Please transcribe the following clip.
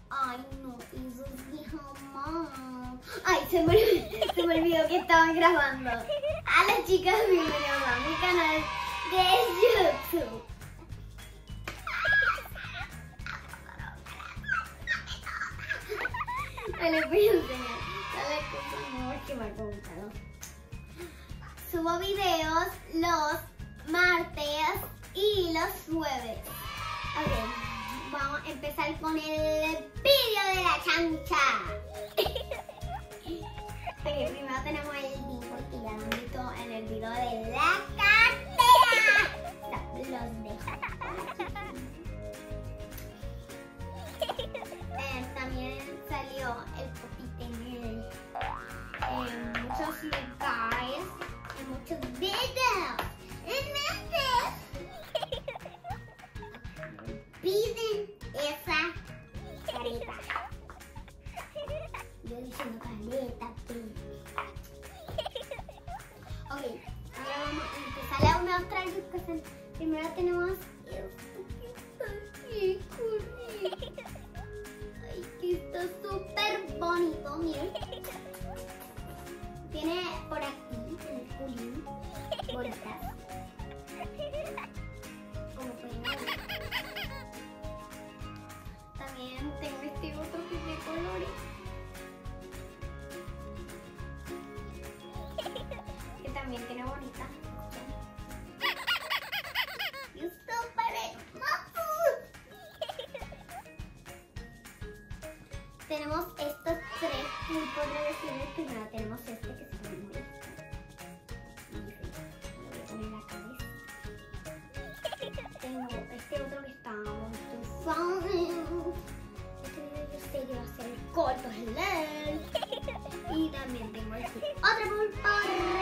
Ay, no, eso sí jamás. Ay, se me olvidó que estaban grabando. A las chicas, bienvenidos a mi canal de YouTube. Me les voy a enseñar las cosas nuevas que me han contado. Subo videos los martes y los jueves. Ok, vamos a empezar con el vídeo de la chancha. Ok, primero tenemos el link porque ya lo han visto en el video de la cartera. Los dejo. También salió el popite en muchos lugares, en muchos videos. Piden esa careta. Yo diciendo careta, ok, ahora vamos a empezar. Les voy a mostrar las cosas. Primero tenemos esto que está aquí, corriendo. Ay, que está súper bonito, miren. Tiene por aquí el culín, bolitas. Como pueden ver. También tengo este otro que es de colores. Que también tiene bonitas. Y súper hermoso. Tenemos estos tres tipos de versiones. Primero tenemos este que se llama muy lo voy a poner en la cabeza. Tengo este otro que está muy fácil. Este video yo sé que va a ser corto, hello. Y también tengo este otro pulpo